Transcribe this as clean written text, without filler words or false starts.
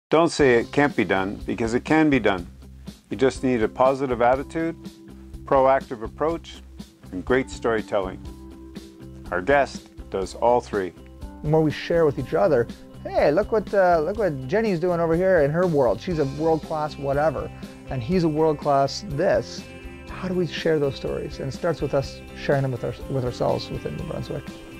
Don't say it can't be done, because it can be done. You just need a positive attitude, proactive approach, and great storytelling. Our guest does all three. The more we share with each other, hey, look what Jenny's doing over here in her world. She's a world-class whatever, and he's a world-class this. How do we share those stories? And it starts with us sharing them with ourselves within New Brunswick.